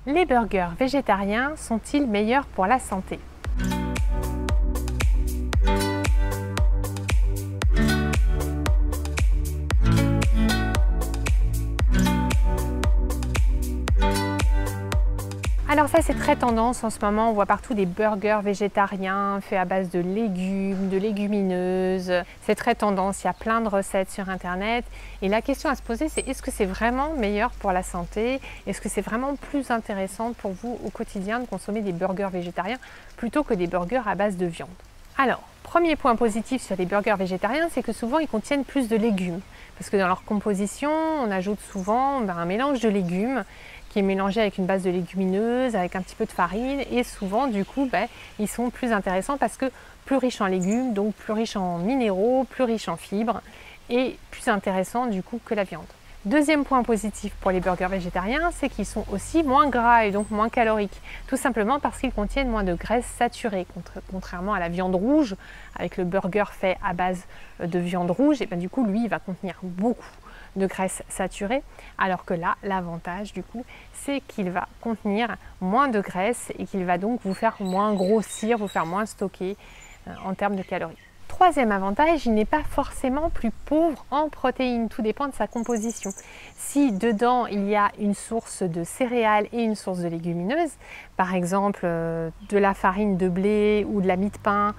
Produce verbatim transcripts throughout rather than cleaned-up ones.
Les burgers végétariens sont-ils meilleurs pour la santé? Alors ça, c'est très tendance en ce moment, on voit partout des burgers végétariens faits à base de légumes, de légumineuses. C'est très tendance, il y a plein de recettes sur internet. Et la question à se poser, c'est est-ce que c'est vraiment meilleur pour la santé? Est-ce que c'est vraiment plus intéressant pour vous au quotidien de consommer des burgers végétariens plutôt que des burgers à base de viande? Alors, premier point positif sur les burgers végétariens, c'est que souvent ils contiennent plus de légumes. Parce que dans leur composition, on ajoute souvent ben, un mélange de légumes qui est mélangé avec une base de légumineuses, avec un petit peu de farine, et souvent du coup ben, ils sont plus intéressants parce que plus riches en légumes, donc plus riches en minéraux, plus riches en fibres, et plus intéressants du coup que la viande. Deuxième point positif pour les burgers végétariens, c'est qu'ils sont aussi moins gras et donc moins caloriques, tout simplement parce qu'ils contiennent moins de graisses saturées, contrairement à la viande rouge, avec le burger fait à base de viande rouge, et ben du coup lui il va contenir beaucoup de graisses saturées, alors que là l'avantage du coup c'est qu'il va contenir moins de graisse et qu'il va donc vous faire moins grossir, vous faire moins stocker euh, en termes de calories. Troisième avantage, il n'est pas forcément plus pauvre en protéines, tout dépend de sa composition. Si dedans il y a une source de céréales et une source de légumineuses, par exemple euh, de la farine de blé ou de la mie de pain,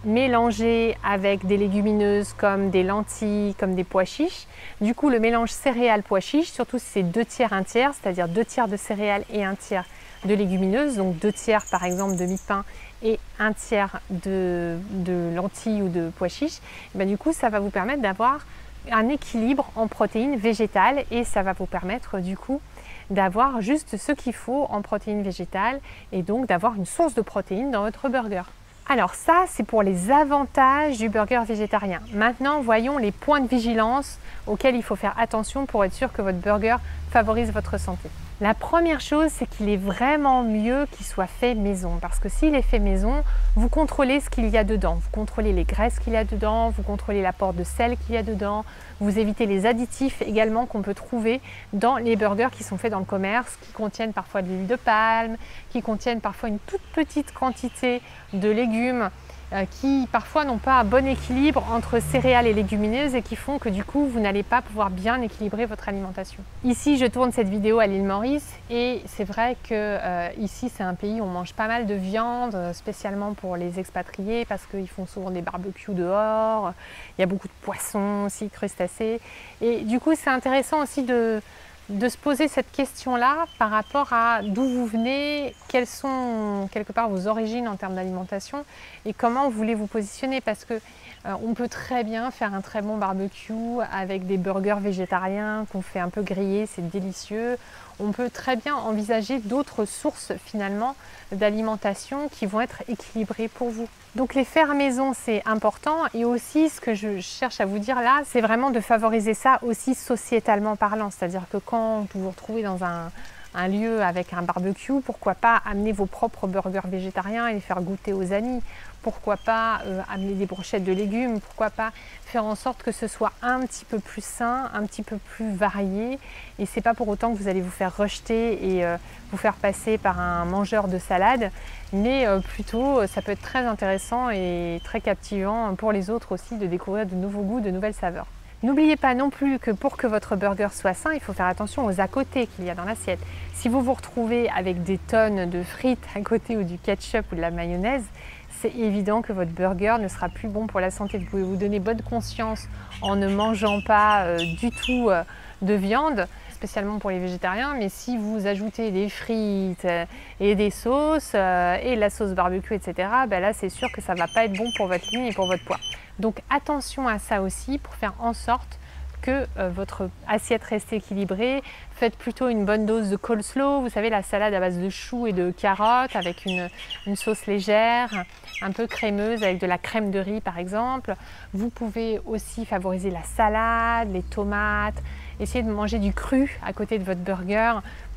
mélangé avec des légumineuses comme des lentilles, comme des pois chiches. Du coup, le mélange céréales-pois chiches, surtout si c'est deux tiers, un tiers, c'est-à-dire deux tiers de céréales et un tiers de légumineuses, donc deux tiers par exemple de mie de pain et un tiers de, de lentilles ou de pois chiches, et bien, du coup, ça va vous permettre d'avoir un équilibre en protéines végétales et ça va vous permettre du coup d'avoir juste ce qu'il faut en protéines végétales et donc d'avoir une source de protéines dans votre burger. Alors ça, c'est pour les avantages du burger végétarien. Maintenant, voyons les points de vigilance auxquels il faut faire attention pour être sûr que votre burger favorise votre santé. La première chose, c'est qu'il est vraiment mieux qu'il soit fait maison. Parce que s'il est fait maison, vous contrôlez ce qu'il y a dedans. Vous contrôlez les graisses qu'il y a dedans, vous contrôlez l'apport de sel qu'il y a dedans, vous évitez les additifs également qu'on peut trouver dans les burgers qui sont faits dans le commerce, qui contiennent parfois de l'huile de palme, qui contiennent parfois une toute petite quantité de légumes, euh, qui parfois n'ont pas un bon équilibre entre céréales et légumineuses et qui font que du coup vous n'allez pas pouvoir bien équilibrer votre alimentation. Ici je tourne cette vidéo à l'île Maurice et c'est vrai que euh, ici c'est un pays où on mange pas mal de viande, spécialement pour les expatriés parce qu'ils font souvent des barbecues dehors, il y a beaucoup de poissons aussi, crustacés, et du coup c'est intéressant aussi de de se poser cette question-là par rapport à d'où vous venez, quelles sont quelque part vos origines en termes d'alimentation et comment vous voulez vous positionner, parce que euh, on peut très bien faire un très bon barbecue avec des burgers végétariens qu'on fait un peu griller, c'est délicieux. On peut très bien envisager d'autres sources finalement d'alimentation qui vont être équilibrées pour vous. Donc les faire maison, c'est important, et aussi ce que je cherche à vous dire là, c'est vraiment de favoriser ça aussi sociétalement parlant, c'est-à-dire que quand vous vous retrouvez dans un, un lieu avec un barbecue, pourquoi pas amener vos propres burgers végétariens et les faire goûter aux amis, pourquoi pas euh, amener des brochettes de légumes, pourquoi pas faire en sorte que ce soit un petit peu plus sain, un petit peu plus varié, et c'est pas pour autant que vous allez vous faire rejeter et euh, vous faire passer par un mangeur de salade, mais euh, plutôt ça peut être très intéressant et très captivant pour les autres aussi de découvrir de nouveaux goûts, de nouvelles saveurs. N'oubliez pas non plus que pour que votre burger soit sain, il faut faire attention aux à côté qu'il y a dans l'assiette. Si vous vous retrouvez avec des tonnes de frites à côté ou du ketchup ou de la mayonnaise, c'est évident que votre burger ne sera plus bon pour la santé. Vous pouvez vous donner bonne conscience en ne mangeant pas euh, du tout euh, de viande, spécialement pour les végétariens, mais si vous ajoutez des frites euh, et des sauces euh, et la sauce barbecue, et cetera, ben là c'est sûr que ça ne va pas être bon pour votre ligne et pour votre poids. Donc attention à ça aussi pour faire en sorte que euh, votre assiette reste équilibrée. Faites plutôt une bonne dose de coleslaw, vous savez, la salade à base de choux et de carottes avec une, une sauce légère, un peu crémeuse avec de la crème de riz par exemple. Vous pouvez aussi favoriser la salade, les tomates, essayez de manger du cru à côté de votre burger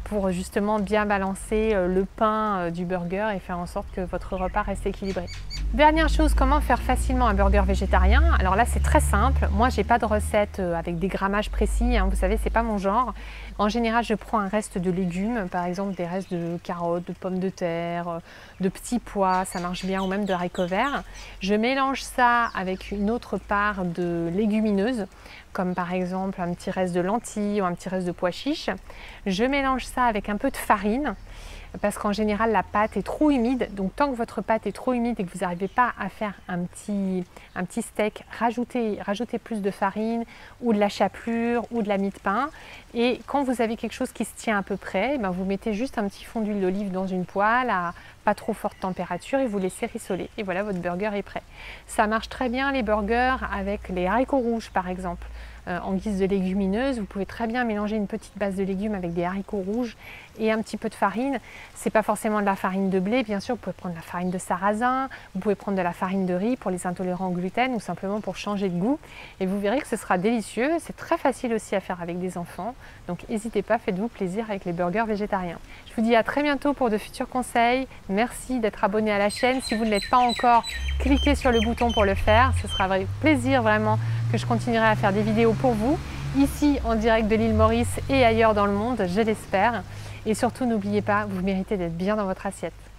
pour justement bien balancer le pain du burger et faire en sorte que votre repas reste équilibré. Dernière chose, comment faire facilement un burger végétarien? Alors là, c'est très simple. Moi, j'ai pas de recette avec des grammages précis, hein. Vous savez, c'est pas mon genre. En général, je prends un reste de légumes, par exemple des restes de carottes, de pommes de terre, de petits pois, ça marche bien, ou même de haricots verts. Je mélange ça avec une autre part de légumineuses, comme par exemple un petit reste de lentilles ou un petit reste de pois chiches. Je mélange ça avec un peu de farine, parce qu'en général la pâte est trop humide, donc tant que votre pâte est trop humide et que vous n'arrivez pas à faire un petit, un petit steak, rajoutez, rajoutez plus de farine ou de la chapelure ou de la mie de pain, et quand vous avez quelque chose qui se tient à peu près, ben vous mettez juste un petit fond d'huile d'olive dans une poêle à pas trop forte température et vous laissez rissoler, et voilà, votre burger est prêt. Ça marche très bien les burgers avec les haricots rouges par exemple. Euh, en guise de légumineuses, vous pouvez très bien mélanger une petite base de légumes avec des haricots rouges et un petit peu de farine. C'est pas forcément de la farine de blé, bien sûr, vous pouvez prendre de la farine de sarrasin, vous pouvez prendre de la farine de riz pour les intolérants au gluten ou simplement pour changer de goût, et vous verrez que ce sera délicieux. C'est très facile aussi à faire avec des enfants, donc n'hésitez pas, faites-vous plaisir avec les burgers végétariens. Je vous dis à très bientôt pour de futurs conseils. Merci d'être abonné à la chaîne. Si vous ne l'êtes pas encore, cliquez sur le bouton pour le faire, ce sera avec plaisir vraiment que je continuerai à faire des vidéos pour vous, ici en direct de l'île Maurice et ailleurs dans le monde, je l'espère. Et surtout, n'oubliez pas, vous méritez d'être bien dans votre assiette.